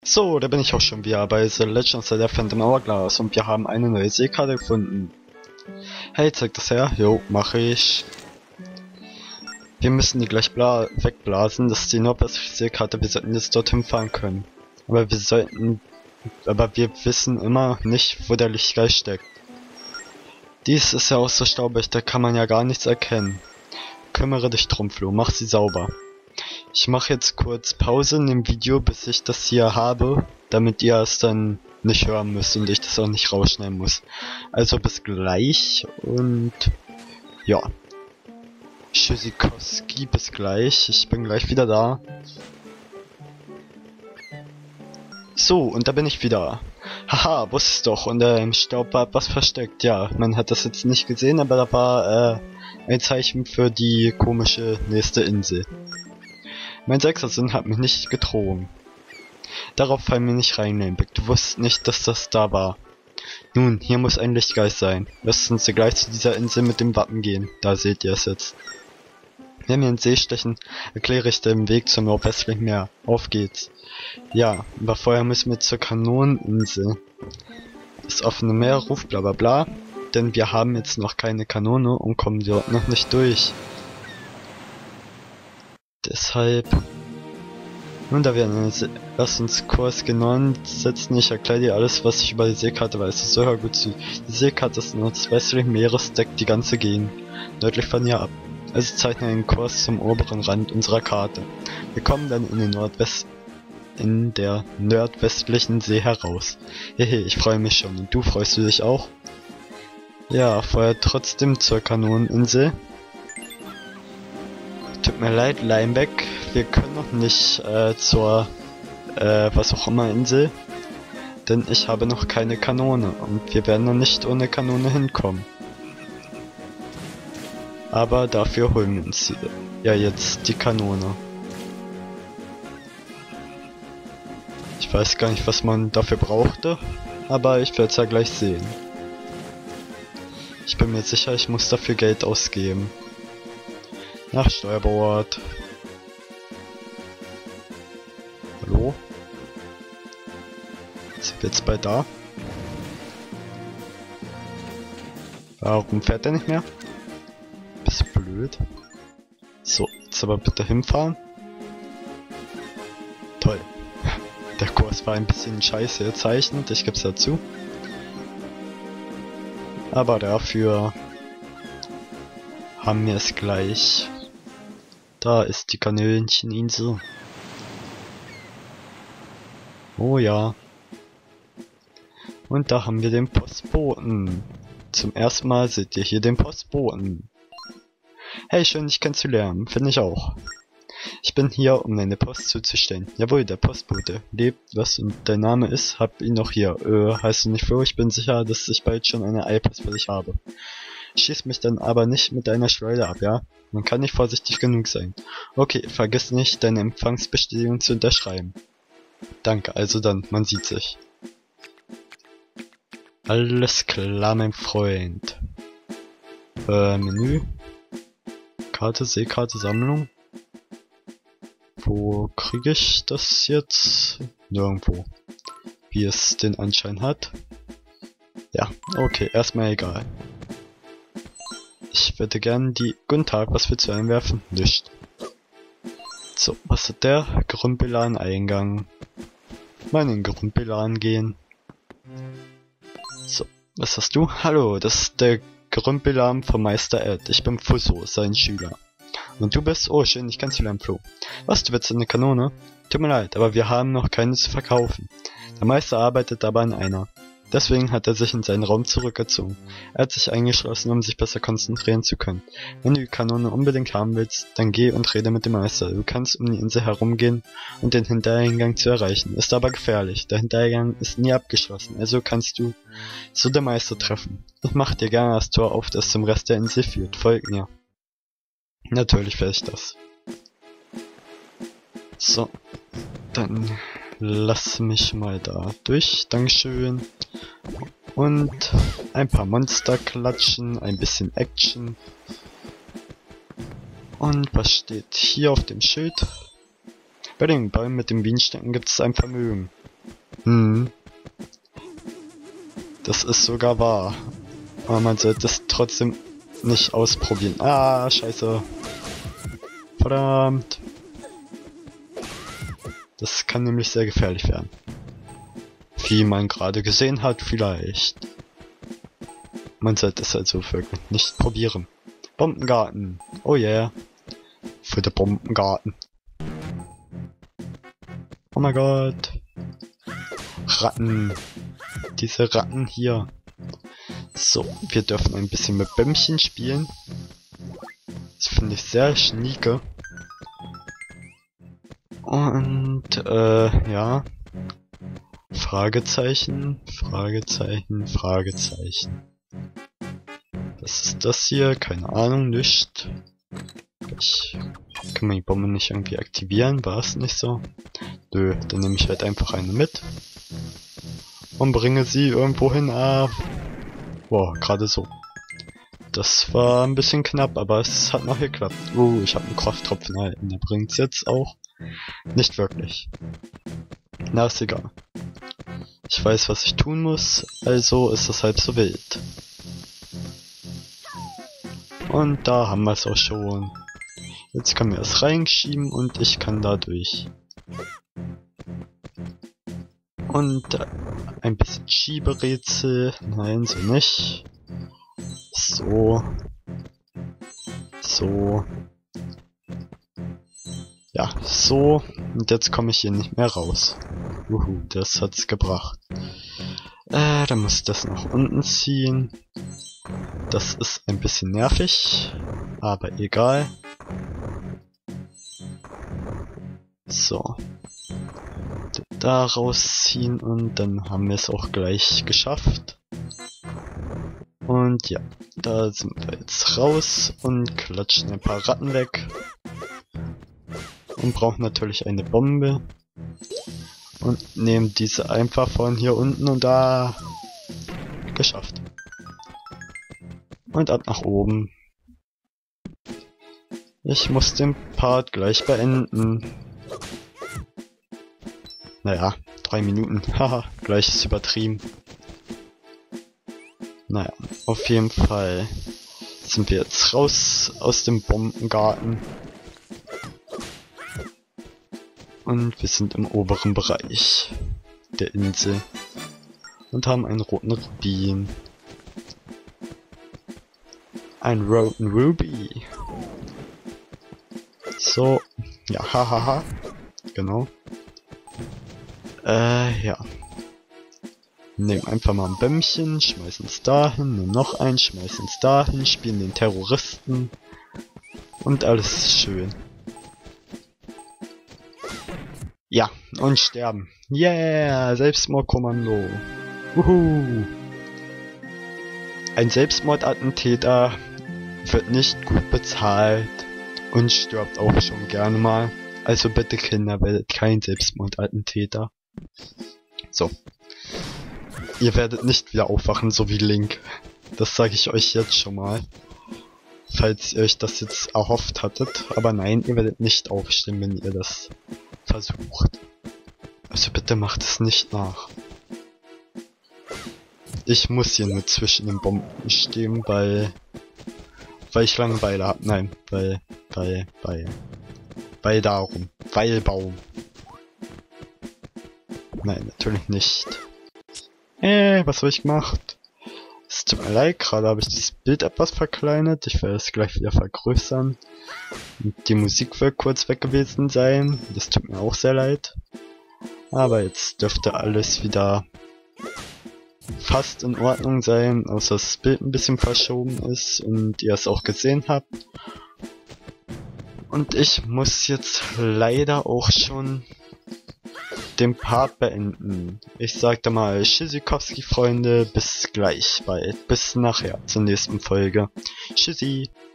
So, da bin ich auch schon wieder bei The Legend of Zelda Phantom Hourglass und wir haben eine neue Seekarte gefunden. Hey, zeig das her. Jo, mache ich. Wir müssen die gleich wegblasen, das ist die nordwestliche Seekarte, wir sollten jetzt dorthin fahren können. Aber wir wissen immer nicht, wo der Lichtgeist steckt. Dies ist ja auch so staubig, da kann man ja gar nichts erkennen. Kümmere dich drum, Flo, mach sie sauber. Ich mache jetzt kurz Pause in dem Video, bis ich das hier habe, damit ihr es dann nicht hören müsst und ich das auch nicht rausschneiden muss. Also bis gleich und ja. Tschüssikowski, bis gleich. Ich bin gleich wieder da. So, und da bin ich wieder. Haha, wusste doch, unter dem Staub war etwas versteckt. Ja, man hat das jetzt nicht gesehen, aber da war ein Zeichen für die komische nächste Insel. Mein Sechser-Sinn hat mich nicht getrogen. Darauf fallen wir nicht rein, Lambic. Du wusstest nicht, dass das da war. Nun, hier muss ein Lichtgeist sein. Lasst uns gleich zu dieser Insel mit dem Wappen gehen. Da seht ihr es jetzt. Wenn wir in den See stechen, erkläre ich den Weg zum nordwestlichen Meer. Auf geht's. Ja, aber vorher müssen wir zur Kanoneninsel. Das offene Meer ruft bla bla bla, denn wir haben jetzt noch keine Kanone und kommen dort noch nicht durch. Deshalb... Nun, da wir lass uns Kurs genau setzen, ich erkläre dir alles, was ich über die Seekarte weiß. So, hör gut zu. Die Seekarte des nordwestlichen Meeres deckt die ganze Gegend, nördlich von hier ab. Also zeichne einen Kurs zum oberen Rand unserer Karte. Wir kommen dann in der nordwestlichen See heraus. Hehe, ich freue mich schon. Und du, freust du dich auch? Ja, vorher trotzdem zur Kanoneninsel. Tut mir leid, Lineback, wir können noch nicht zur was auch immer Insel, denn ich habe noch keine Kanone und wir werden noch nicht ohne Kanone hinkommen. Aber dafür holen wir uns ja jetzt die Kanone. Ich weiß gar nicht, was man dafür brauchte, aber ich werde es ja gleich sehen. Ich bin mir sicher, ich muss dafür Geld ausgeben. Nach Steuerbord. Hallo? Sind wir jetzt bei da? Warum fährt er nicht mehr? Bist du blöd? So, jetzt aber bitte hinfahren. Toll. Der Kurs war ein bisschen scheiße gezeichnet, ich geb's dazu. Aber dafür haben wir es gleich. Da ist die Kanöncheninsel. Oh ja. Und da haben wir den Postboten. Zum ersten Mal seht ihr hier den Postboten. Hey, schön dich kennenzulernen, finde ich auch. Ich bin hier, um deine Post zuzustellen. Jawohl, der Postbote lebt, was und dein Name ist, hab ihn noch hier. Heißt du nicht Flo? Ich bin sicher, dass ich bald schon eine iPost für dich habe. Schieß mich dann aber nicht mit deiner Schleuder ab, ja? Man kann nicht vorsichtig genug sein. Okay, vergiss nicht, deine Empfangsbestätigung zu unterschreiben. Danke, also dann, man sieht sich. Alles klar, mein Freund. Menü. Karte, Seekarte, Sammlung. Wo kriege ich das jetzt? Nirgendwo. Wie es den Anschein hat. Ja, okay, erstmal egal. Ich würde gern die... Guten Tag, was willst du einwerfen? Nicht. So, was hat der? Gerümpelan Eingang. Mal in den Gerümpelan gehen. So, was hast du? Hallo, das ist der Gerümpelan vom Meister Ed. Ich bin Fuso, sein Schüler. Und du bist? Oh, schön, ich kann's lernen, Flo. Was, du willst eine Kanone? Tut mir leid, aber wir haben noch keine zu verkaufen. Der Meister arbeitet aber an einer. Deswegen hat er sich in seinen Raum zurückgezogen. Er hat sich eingeschlossen, um sich besser konzentrieren zu können. Wenn du die Kanone unbedingt haben willst, dann geh und rede mit dem Meister. Du kannst um die Insel herumgehen und den Hintereingang zu erreichen. Ist aber gefährlich. Der Hintereingang ist nie abgeschlossen, also kannst du so den Meister treffen. Ich mach dir gerne das Tor auf, das zum Rest der Insel führt. Folg mir. Natürlich werde ich das. So, dann lass mich mal da durch. Dankeschön. Und ein paar Monster klatschen, ein bisschen Action. Und was steht hier auf dem Schild? Bei den Bäumen mit den Bienenstöcken gibt es ein Vermögen. Hm. Das ist sogar wahr. Aber man sollte es trotzdem nicht ausprobieren. Ah, scheiße. Verdammt. Das kann nämlich sehr gefährlich werden. Wie man gerade gesehen hat, vielleicht. Man sollte es also wirklich nicht probieren. Bombengarten. Oh yeah. Für den Bombengarten. Oh mein Gott. Ratten. Diese Ratten hier. So, wir dürfen ein bisschen mit Bämmchen spielen. Das finde ich sehr schnieke. Und, ja. Fragezeichen, Fragezeichen, Fragezeichen. Was ist das hier? Keine Ahnung, nicht. Kann man die Bombe nicht irgendwie aktivieren? War es nicht so? Nö, dann nehme ich halt einfach eine mit. Und bringe sie irgendwo hin. Ah. Boah, gerade so. Das war ein bisschen knapp, aber es hat noch geklappt. Ich habe einen Krafttropfen erhalten. Der bringt's jetzt auch. Nicht wirklich. Na, ist egal. Ich weiß, was ich tun muss, also ist das halb so wild. Und da haben wir es auch schon. Jetzt können wir es reinschieben und ich kann da durch. Und ein bisschen Schieberätsel. Nein, so nicht. So. So. Ja, so. Und jetzt komme ich hier nicht mehr raus. Das hat's gebracht. Dann muss ich das nach unten ziehen. Das ist ein bisschen nervig. Aber egal. So. Da rausziehen und dann haben wir es auch gleich geschafft. Und ja, da sind wir jetzt raus und klatschen ein paar Ratten weg. Und brauchen natürlich eine Bombe. Und nehmen diese einfach von hier unten und da. Geschafft. Und ab nach oben. Ich muss den Part gleich beenden. Naja, 3 Minuten. Haha, gleich ist übertrieben. Naja, auf jeden Fall sind wir jetzt raus aus dem Bombengarten. Und wir sind im oberen Bereich der Insel. Und haben einen roten Rubin. Ein roten Ruby. So, ja, hahaha. Genau. Ja. Nehmen einfach mal ein Bämmchen, schmeißen es dahin, nehmen noch ein, schmeißen es dahin, spielen den Terroristen. Und alles ist schön. Ja, und sterben. Yeah, Selbstmordkommando. Ein Selbstmordattentäter wird nicht gut bezahlt und stirbt auch schon gerne mal. Also bitte Kinder, werdet kein Selbstmordattentäter. So. Ihr werdet nicht wieder aufwachen, so wie Link. Das sage ich euch jetzt schon mal. Falls ihr euch das jetzt erhofft hattet. Aber nein, ihr werdet nicht aufstehen, wenn ihr das versucht. Also bitte macht es nicht nach. Ich muss hier nur zwischen den Bomben stehen, weil ich Langeweile hab. Nein, weil darum. Weil Baum. Nein, natürlich nicht. Was habe ich gemacht? Es tut mir leid, gerade habe ich das Bild etwas verkleinert. Ich werde es gleich wieder vergrößern. Und die Musik wird kurz weg gewesen sein. Das tut mir auch sehr leid. Aber jetzt dürfte alles wieder fast in Ordnung sein, außer das Bild ein bisschen verschoben ist und ihr es auch gesehen habt. Und ich muss jetzt leider auch schon den Part beenden. Ich sagte mal Tschüssikowski, Freunde, bis gleich bald. Bis nachher zur nächsten Folge. Tschüssi.